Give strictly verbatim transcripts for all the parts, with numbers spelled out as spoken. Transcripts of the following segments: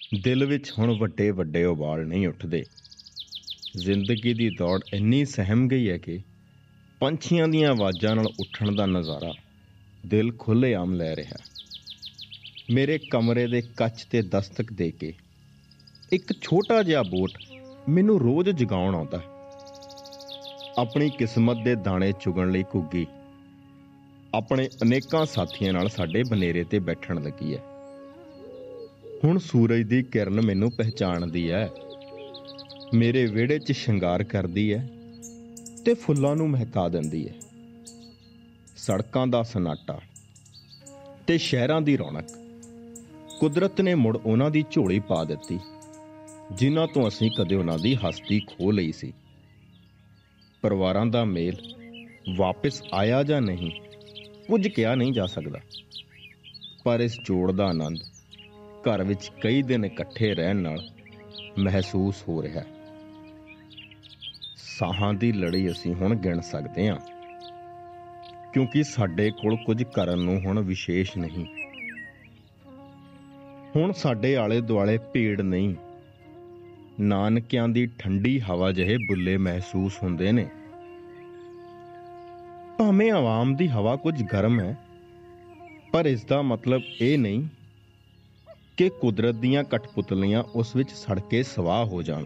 ਦਿਲ ਵਿੱਚ ਹੁਣ ਵੱਡੇ ਵੱਡੇ ਉਬਾਲ ਨਹੀਂ ਉੱਠਦੇ। ਜ਼ਿੰਦਗੀ ਦੀ ਦੌੜ ਇੰਨੀ ਸਹਿਮ ਗਈ ਹੈ ਕਿ ਪੰਛੀਆਂ ਦੀਆਂ ਆਵਾਜ਼ਾਂ ਨਾਲ ਉੱਠਣ ਦਾ ਨਜ਼ਾਰਾ ਦਿਲ ਖੁੱਲ੍ਹੇਆਮ ਲੈ ਰਿਹਾ। ਮੇਰੇ ਕਮਰੇ ਦੇ ਕੱਚ 'ਤੇ ਦਸਤਕ ਦੇ ਕੇ ਇੱਕ ਛੋਟਾ ਜਿਹਾ ਬੋਟ ਮੈਨੂੰ ਰੋਜ਼ ਜਗਾਉਣ ਆਉਂਦਾ। ਆਪਣੀ ਕਿਸਮਤ ਦੇ ਦਾਣੇ ਚੁਗਣ ਲਈ ਘੁੱਗੀ ਆਪਣੇ ਅਨੇਕਾਂ ਸਾਥੀਆਂ ਨਾਲ ਸਾਡੇ ਬਨੇਰੇ 'ਤੇ ਬੈਠਣ ਲੱਗੀ ਹੈ। ਹੁਣ ਸੂਰਜ ਦੀ ਕਿਰਨ ਮੈਨੂੰ ਪਹਿਚਾਣਦੀ ਹੈ, ਮੇਰੇ ਵਿਹੜੇ 'ਚ ਸ਼ਿੰਗਾਰ ਕਰਦੀ ਹੈ ਤੇ ਫੁੱਲਾਂ ਨੂੰ ਮਹਿਕਾ ਦਿੰਦੀ ਹੈ। ਸੜਕਾਂ ਦਾ ਸਨਾਟਾ ਤੇ ਸ਼ਹਿਰਾਂ ਦੀ ਰੌਣਕ ਕੁਦਰਤ ਨੇ ਮੁੜ ਉਹਨਾਂ ਦੀ ਝੋਲੀ ਪਾ ਦਿੱਤੀ, ਜਿਨ੍ਹਾਂ ਤੋਂ ਅਸੀਂ ਕਦੇ ਉਹਨਾਂ ਦੀ ਹਸਤੀ ਖੋਹ ਲਈ ਸੀ। ਪਰਿਵਾਰਾਂ ਦਾ ਮੇਲ ਵਾਪਿਸ ਆਇਆ ਜਾਂ ਨਹੀਂ, ਕੁਝ ਕਿਹਾ ਨਹੀਂ ਜਾ ਸਕਦਾ, ਪਰ ਇਸ ਜੋੜ ਦਾ ਆਨੰਦ ਘਰ ਵਿੱਚ ਕਈ ਦਿਨ ਇਕੱਠੇ ਰਹਿਣ ਨਾਲ ਮਹਿਸੂਸ ਹੋ ਰਿਹਾ। ਸਾਹਾਂ ਦੀ ਲੜੀ ਅਸੀਂ ਹੁਣ ਗਿਣ ਸਕਦੇ ਹਾਂ, ਕਿਉਂਕਿ ਸਾਡੇ ਕੋਲ ਕੁਝ ਕਰਨ ਨੂੰ ਹੁਣ ਵਿਸ਼ੇਸ਼ ਨਹੀਂ। ਹੁਣ ਸਾਡੇ ਆਲੇ ਦੁਆਲੇ ਭੀੜ ਨਹੀਂ, ਨਾਨਕਿਆਂ ਦੀ ਠੰਡੀ ਹਵਾ ਜਿਹੇ ਬੁੱਲੇ ਮਹਿਸੂਸ ਹੁੰਦੇ ਨੇ। ਭਾਵੇਂ ਆਵਾਮ ਦੀ ਹਵਾ ਕੁਝ ਗਰਮ ਹੈ, ਪਰ ਇਸ ਦਾ ਮਤਲਬ ਇਹ ਨਹੀਂ ਕਿ ਕੁਦਰਤ ਦੀਆਂ ਕਠਪੁਤਲੀਆਂ ਉਸ ਵਿੱਚ ਸੜ ਕੇ ਸਵਾਹ ਹੋ ਜਾਣ।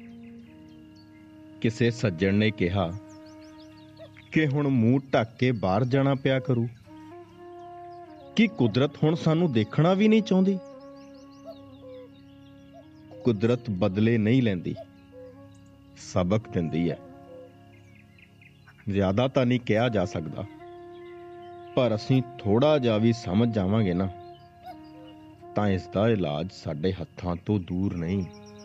ਕਿਸੇ ਸੱਜਣ ਨੇ ਕਿਹਾ ਕਿ ਹੁਣ ਮੂੰਹ ਢੱਕ ਕੇ ਬਾਹਰ ਜਾਣਾ ਪਿਆ ਕਰੂ। ਕੀ ਕੁਦਰਤ ਹੁਣ ਸਾਨੂੰ ਦੇਖਣਾ ਵੀ ਨਹੀਂ ਚਾਹੁੰਦੀ? ਕੁਦਰਤ ਬਦਲੇ ਨਹੀਂ ਲੈਂਦੀ, ਸਬਕ ਦਿੰਦੀ ਹੈ। ਜ਼ਿਆਦਾ ਤਾਂ ਨਹੀਂ ਕਿਹਾ ਜਾ ਸਕਦਾ, ਪਰ ਅਸੀਂ ਥੋੜਾ ਜਿਹਾ ਵੀ ਸਮਝ ਜਾਵਾਂਗੇ ਨਾ, ਤਾਂ ਇਸ ਦਾ ਇਲਾਜ ਸਾਡੇ ਹੱਥਾਂ ਤੋਂ ਦੂਰ ਨਹੀਂ।